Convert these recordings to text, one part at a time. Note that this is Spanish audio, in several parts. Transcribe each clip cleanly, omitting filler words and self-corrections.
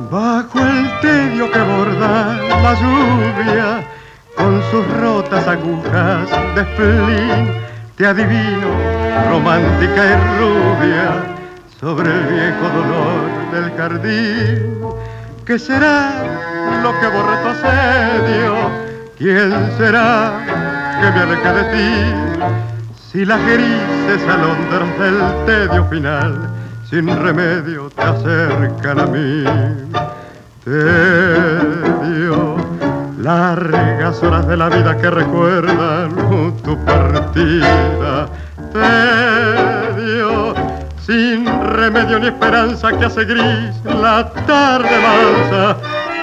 Bajo el tedio que borda la lluvia, con sus rotas agujas de spleen, te adivino, romántica y rubia, sobre el viejo dolor del jardín. ¿Qué será lo que borra tu asedio? ¿Quién será que me aleje de ti? Si las grises alondras del tedio final sin remedio te acercan a mí. Tedio, largas horas de la vida que recuerdan tu partida. Tedio, sin remedio ni esperanza que hace gris la tarde mansa.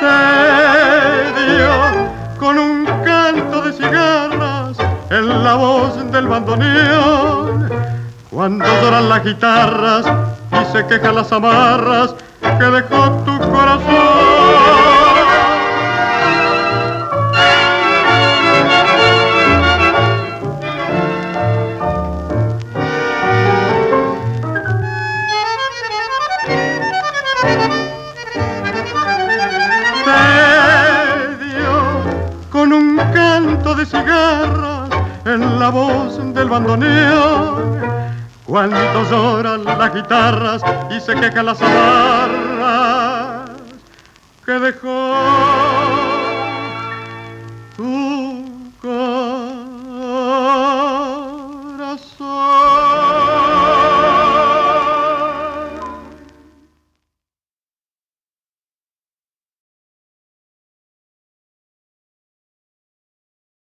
Tedio, con un canto de cigarras en la voz del bandoneón, cuando lloran las guitarras y se quejan las amarras que dejó tu corazón. Con un canto de cigarras en la voz del bandoneón, cuando lloran las guitarras y se quejan las amarras que dejó tu